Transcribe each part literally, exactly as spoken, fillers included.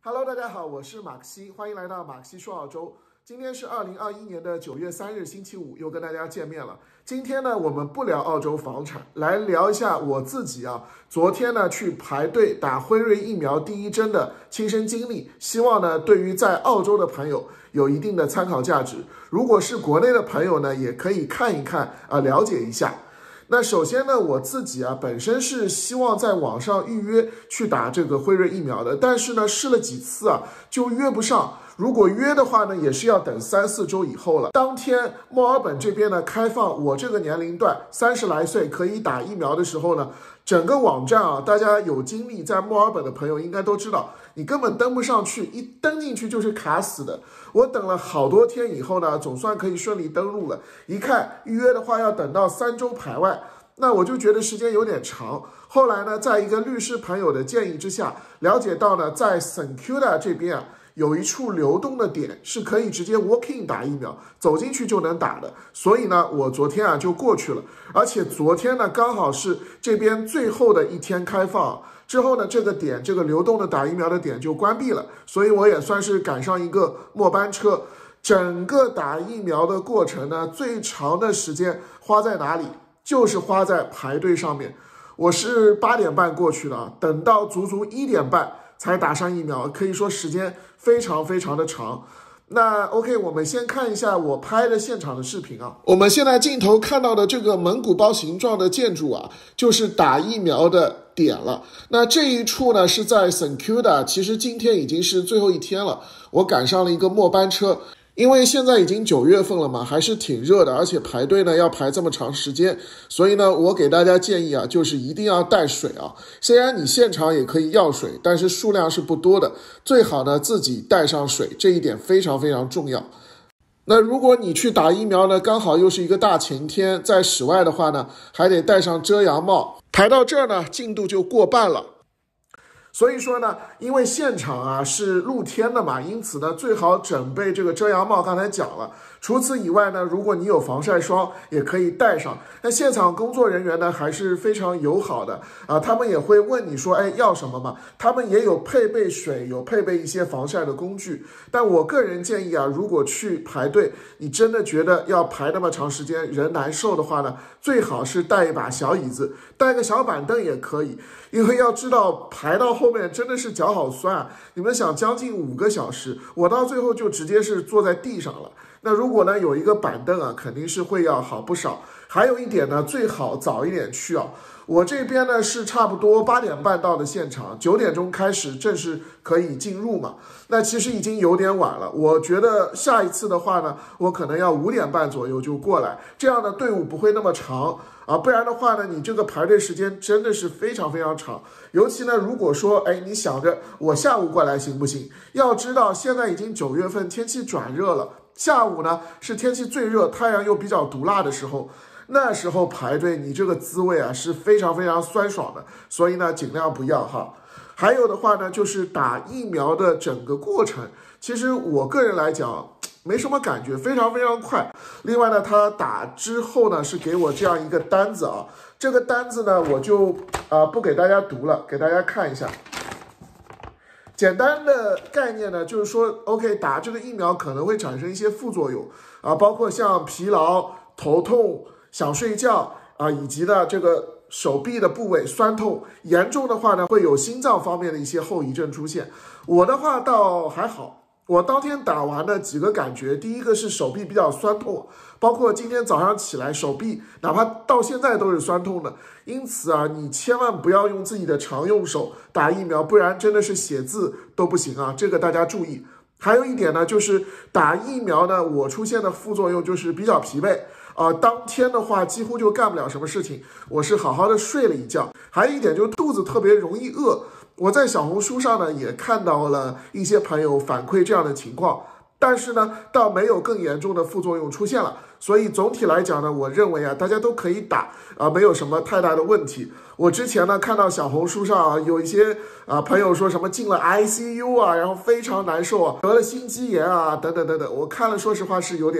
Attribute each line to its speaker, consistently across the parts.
Speaker 1: Hello， 大家好，我是马克西，欢迎来到马克西说澳洲。今天是二零二一年的九月三日，星期五，又跟大家见面了。今天呢，我们不聊澳洲房产，来聊一下我自己啊，昨天呢去排队打辉瑞疫苗第一针的亲身经历，希望呢对于在澳洲的朋友有一定的参考价值。如果是国内的朋友呢，也可以看一看啊，了解一下。那首先呢，我自己啊本身是希望在网上预约去打这个辉瑞疫苗的，但是呢试了几次啊就约不上。如果约的话呢，也是要等三四周以后了。当天墨尔本这边呢开放我这个年龄段三十来岁可以打疫苗的时候呢，整个网站啊，大家有经历在墨尔本的朋友应该都知道，你根本登不上去，一登进去就是卡死的。我等了好多天以后呢，总算可以顺利登录了。一看预约的话要等到三周排外，那我就觉得时间有点长。后来呢，在一个律师朋友的建议之下，了解到呢，在 Saint Kilda 这边啊，有一处流动的点是可以直接 walk in 打疫苗，走进去就能打的。所以呢，我昨天啊就过去了，而且昨天呢刚好是这边最后的一天开放。之后呢，这个点这个流动的打疫苗的点就关闭了，所以我也算是赶上一个末班车。整个打疫苗的过程呢，最长的时间花在哪里？就是花在排队上面。我是八点半过去的，等到足足一点半才打上疫苗，可以说时间非常非常的长。那 OK， 我们先看一下我拍的现场的视频啊。我们现在镜头看到的这个蒙古包形状的建筑啊，就是打疫苗的点了。那这一处呢是在 Saint Kilda， 其实今天已经是最后一天了，我赶上了一个末班车。因为现在已经九月份了嘛，还是挺热的，而且排队呢要排这么长时间，所以呢，我给大家建议啊，就是一定要带水啊。虽然你现场也可以要水，但是数量是不多的，最好呢自己带上水，这一点非常非常重要。那如果你去打疫苗呢，刚好又是一个大晴天，在室外的话呢，还得戴上遮阳帽。排到这儿呢，进度就过半了。所以说呢，因为现场啊是露天的嘛，因此呢最好准备这个遮阳帽，刚才讲了。除此以外呢，如果你有防晒霜也可以带上。那现场工作人员呢还是非常友好的啊，他们也会问你说，哎，要什么嘛？他们也有配备水，有配备一些防晒的工具。但我个人建议啊，如果去排队，你真的觉得要排那么长时间人难受的话呢，最好是带一把小椅子，带个小板凳也可以。因为要知道排到后面真的是脚好酸啊！你们想将近五个小时，我到最后就直接是坐在地上了。那如果呢有一个板凳啊，肯定是会要好不少。还有一点呢，最好早一点去啊。我这边呢是差不多八点半到的现场，九点钟开始正式可以进入嘛。那其实已经有点晚了，我觉得下一次的话呢，我可能要五点半左右就过来，这样的队伍不会那么长啊，不然的话呢，你这个排队时间真的是非常非常长。尤其呢，如果说哎，你想着我下午过来行不行？要知道现在已经九月份，天气转热了，下午呢是天气最热，太阳又比较毒辣的时候。那时候排队，你这个滋味啊是非常非常酸爽的，所以呢尽量不要哈。还有的话呢，就是打疫苗的整个过程，其实我个人来讲没什么感觉，非常非常快。另外呢，他打之后呢是给我这样一个单子啊，这个单子呢我就啊、呃、不给大家读了，给大家看一下。简单的概念呢，就是说 ，OK， 打这个疫苗可能会产生一些副作用啊，包括像疲劳、头痛、想睡觉啊，以及呢这个手臂的部位酸痛，严重的话呢会有心脏方面的一些后遗症出现。我的话倒还好，我当天打完的几个感觉，第一个是手臂比较酸痛，包括今天早上起来手臂哪怕到现在都是酸痛的。因此啊，你千万不要用自己的常用手打疫苗，不然真的是写字都不行啊，这个大家注意。还有一点呢，就是打疫苗呢，我出现的副作用就是比较疲惫啊、呃，当天的话几乎就干不了什么事情，我是好好的睡了一觉。还有一点就是肚子特别容易饿，我在小红书上呢也看到了一些朋友反馈这样的情况，但是呢倒没有更严重的副作用出现了。所以总体来讲呢，我认为啊，大家都可以打啊、呃，没有什么太大的问题。我之前呢看到小红书上啊有一些啊、呃、朋友说什么进了 I C U 啊，然后非常难受啊，得了心肌炎啊，等等等等。我看了，说实话是有点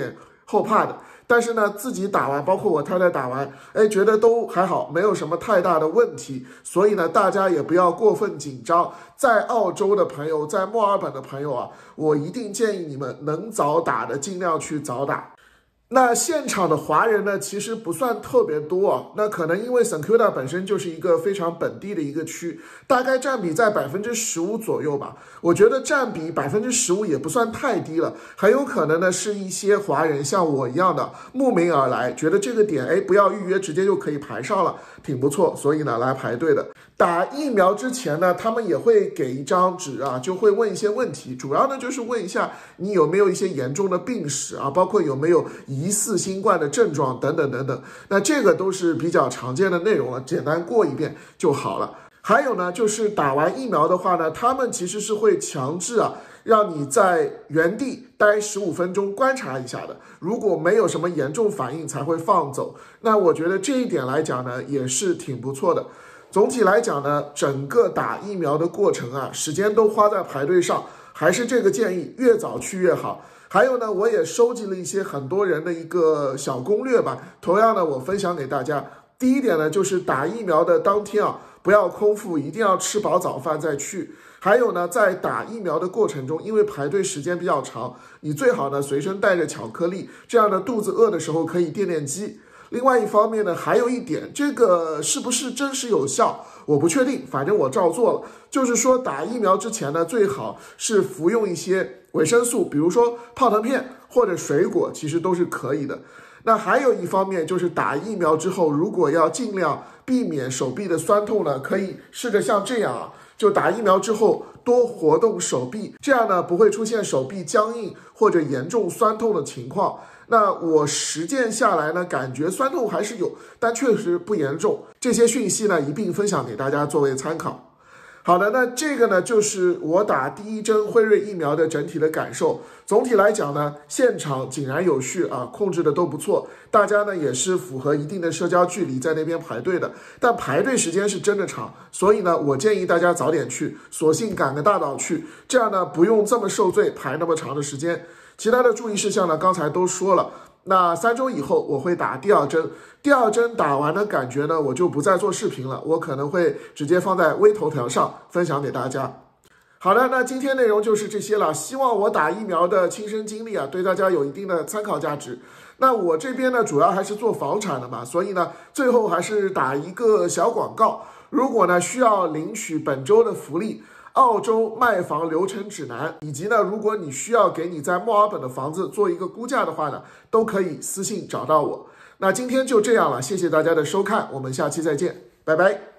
Speaker 1: 后怕的。但是呢，自己打完，包括我太太打完，哎，觉得都还好，没有什么太大的问题。所以呢，大家也不要过分紧张。在澳洲的朋友，在墨尔本的朋友啊，我一定建议你们能早打的尽量去早打。那现场的华人呢，其实不算特别多啊。那可能因为 St Kilda 本身就是一个非常本地的一个区，大概占比在百分之十五左右吧。我觉得占比百分之十五也不算太低了，很有可能呢是一些华人像我一样的慕名而来，觉得这个点哎不要预约，直接就可以排上了，挺不错，所以呢来排队的。打疫苗之前呢，他们也会给一张纸啊，就会问一些问题，主要呢就是问一下你有没有一些严重的病史啊，包括有没有疑似新冠的症状等等等等。那这个都是比较常见的内容了，简单过一遍就好了。还有呢，就是打完疫苗的话呢，他们其实是会强制啊，让你在原地待十五分钟观察一下的，如果没有什么严重反应才会放走。那我觉得这一点来讲呢，也是挺不错的。总体来讲呢，整个打疫苗的过程啊，时间都花在排队上，还是这个建议，越早去越好。还有呢，我也收集了一些很多人的一个小攻略吧，同样呢，我分享给大家。第一点呢，就是打疫苗的当天啊，不要空腹，一定要吃饱早饭再去。还有呢，在打疫苗的过程中，因为排队时间比较长，你最好呢随身带着巧克力，这样呢肚子饿的时候可以垫垫饥。另外一方面呢，还有一点，这个是不是真实有效，我不确定，反正我照做了。就是说打疫苗之前呢，最好是服用一些维生素，比如说泡腾片或者水果，其实都是可以的。那还有一方面就是打疫苗之后，如果要尽量避免手臂的酸痛呢，可以试着像这样啊，就打疫苗之后多活动手臂，这样呢不会出现手臂僵硬或者严重酸痛的情况。那我实践下来呢，感觉酸痛还是有，但确实不严重。这些讯息呢一并分享给大家作为参考。好的，那这个呢就是我打第一针辉瑞疫苗的整体的感受。总体来讲呢，现场井然有序啊，控制的都不错，大家呢也是符合一定的社交距离在那边排队的，但排队时间是真的长，所以呢我建议大家早点去，索性赶个大早去，这样呢不用这么受罪排那么长的时间。其他的注意事项呢刚才都说了。那三周以后我会打第二针，第二针打完的感觉呢，我就不再做视频了，我可能会直接放在微头条上分享给大家。好的，那今天内容就是这些了，希望我打疫苗的亲身经历啊，对大家有一定的参考价值。那我这边呢，主要还是做房产的嘛，所以呢，最后还是打一个小广告。如果呢需要领取本周的福利，澳洲卖房流程指南，以及呢，如果你需要给你在墨尔本的房子做一个估价的话呢，都可以私信找到我。那今天就这样了，谢谢大家的收看，我们下期再见，拜拜。